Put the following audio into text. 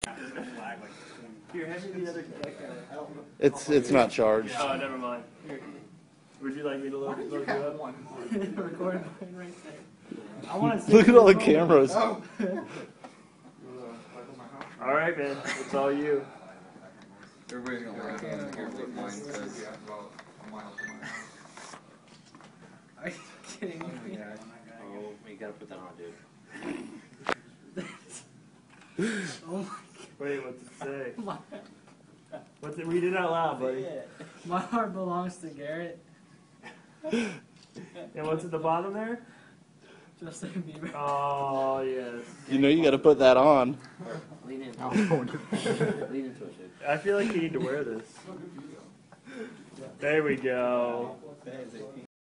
Here, hand me the other camera. It's not charged. Oh, never mind. Here. Would you like me to load you up? Record button right there. I want to Look at all the cameras. All right, man. It's all you. Everybody's gonna laugh at me here, but mine says. Are you kidding me? Oh, you gotta put that on, dude. Oh my God. Wait, what's it say? My, What's it? Read it out loud, buddy. my heart belongs to Garrett. And what's at the bottom there? Justin Bieber. Oh, yes. You know you got to put that on. Lean into it. Lean into it, dude. I feel like you need to wear this. There we go.